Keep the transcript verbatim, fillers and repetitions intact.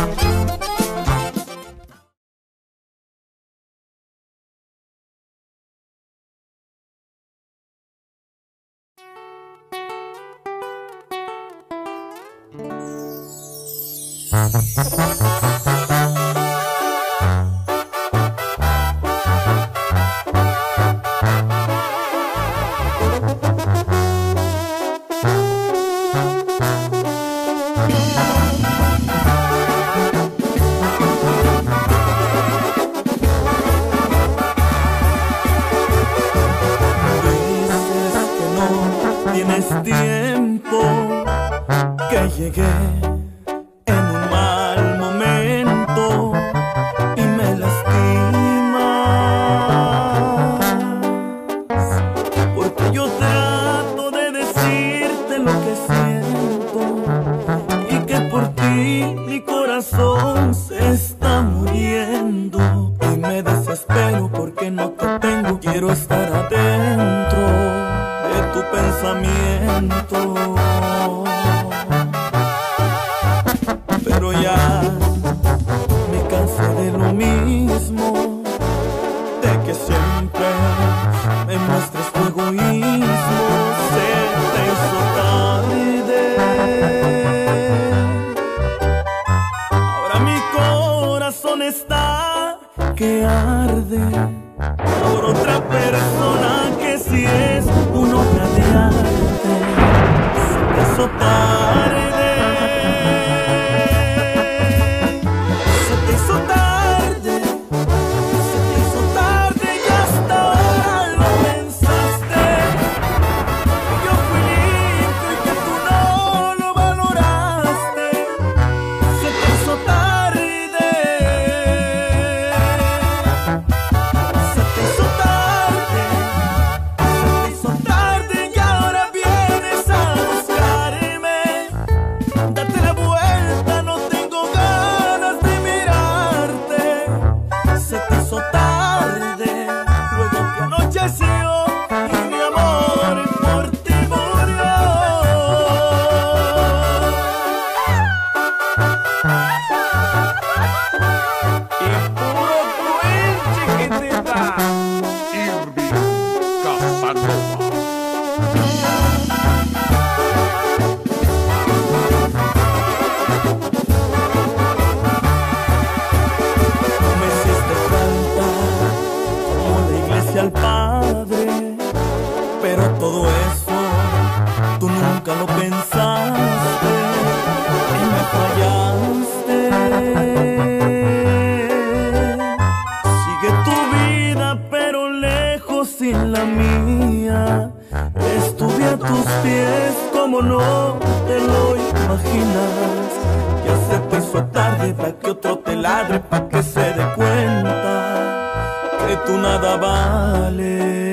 Tienes tiempo que llegué en un mal momento y me lastimas, porque yo trato de decirte lo que siento y que por ti mi corazón se está muriendo. Y me desespero porque no te tengo, quiero estar adentro de tu pensamiento, pero ya me cansé de lo mismo, de que siempre me muestres tu egoísmo. Se te hizo tarde, ahora mi corazón está que arde por otra persona que si es una obra de arte. Se te hizo tarde, se te hizo tarde, se te hizo tarde y hasta ahora lo pensaste, que yo fui lindo y que tú no lo valoraste. Se te hizo tarde, se te hizo tarde, se te hizo tarde y ahora vienes a buscarme. Date la vuelta, no tengo ganas de mirarte. Se te hizo tarde, luego que anocheció y mi amor por ti murió. Y puro Queen, chiquitita. Irving Casanova. Me hiciste falta como la iglesia al Padre, pero todo eso tú nunca lo pensaste y me fallaste. Sigue tu vida pero lejos sin la mía. Estuve a tus pies como no te lo imaginas. Ya se te hizo tarde para que otro te ladre, para que se dé cuenta que tú nada vales.